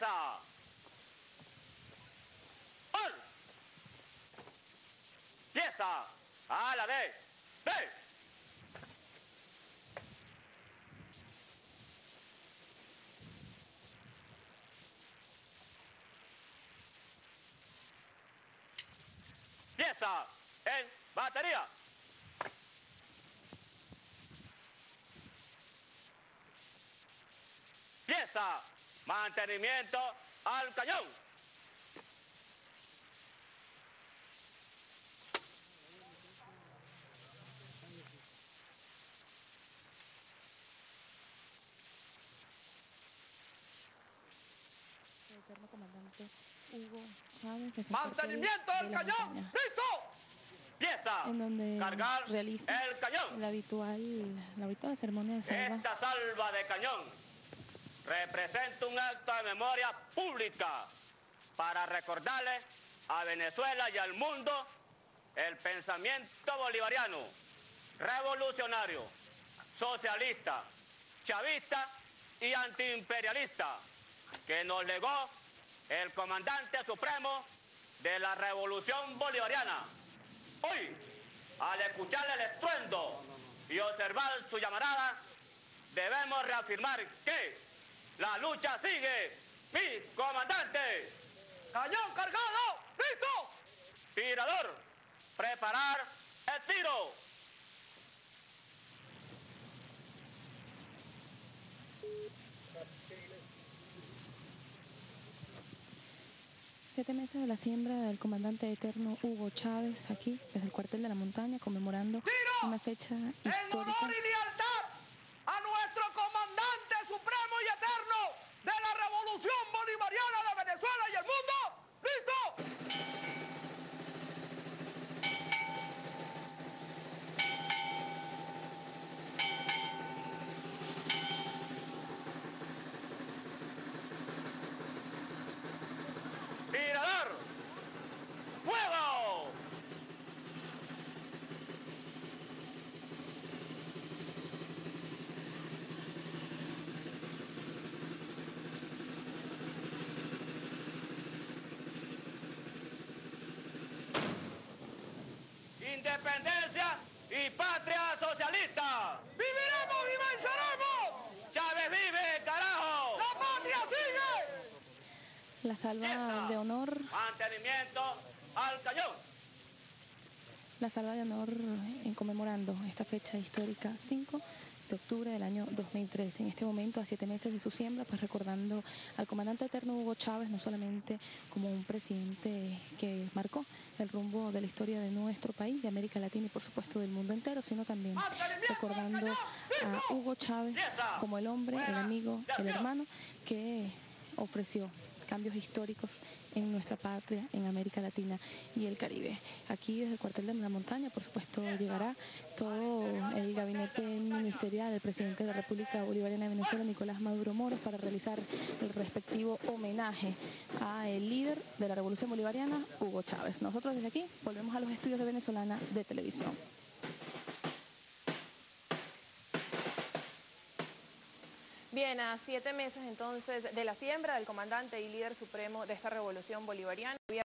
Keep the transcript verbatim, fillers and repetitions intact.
Pieza. Or. Pieza. A la vez. Ve. Pieza en batería. Pieza, mantenimiento al cañón. Eterno comandante Hugo Chávez. Mantenimiento del cañón. ¡Listo! Pieza, en donde cargar realiza el cañón. La habitual, la habitual ceremonia de salva. Esta salva de cañón representa un acto de memoria pública para recordarle a Venezuela y al mundo el pensamiento bolivariano, revolucionario, socialista, chavista y antiimperialista que nos legó el comandante supremo de la revolución bolivariana. Hoy, al escuchar el estruendo y observar su llamarada, debemos reafirmar que la lucha sigue. Mi comandante. Cañón cargado. ¡Listo! Tirador. Preparar el tiro. Siete meses de la siembra del comandante eterno Hugo Chávez, aquí, desde el cuartel de la montaña, conmemorando ¡Tiro! Una fecha histórica. En honor y lealtad a nuestro comandante supremo y eterno de la revolución bolivariana de Venezuela y el mundo. ¡Listo! ¡Tirador! ¡Fuego! Independencia y patria socialista. ¡Viviremos y venceremos! ¡Chávez vive, carajo! ¡La patria sigue! La salva Pieza, de honor. Mantenimiento al cañón. La salva de honor en conmemorando esta fecha histórica, cinco de octubre del año dos mil trece. En este momento, a siete meses de su siembra, pues recordando al comandante eterno Hugo Chávez, no solamente como un presidente que marcó el rumbo de la historia de nuestro país, de América Latina y por supuesto del mundo entero, sino también recordando a Hugo Chávez como el hombre, el amigo, el hermano que ofreció cambios históricos en nuestra patria, en América Latina y el Caribe. Aquí desde el cuartel de la montaña, por supuesto, llegará todo el gabinete ministerial del presidente de la República Bolivariana de Venezuela, Nicolás Maduro Moros, para realizar el respectivo homenaje al líder de la Revolución Bolivariana, Hugo Chávez. Nosotros desde aquí volvemos a los estudios de Venezolana de Televisión. Bien, a siete meses entonces de la siembra del comandante y líder supremo de esta revolución bolivariana.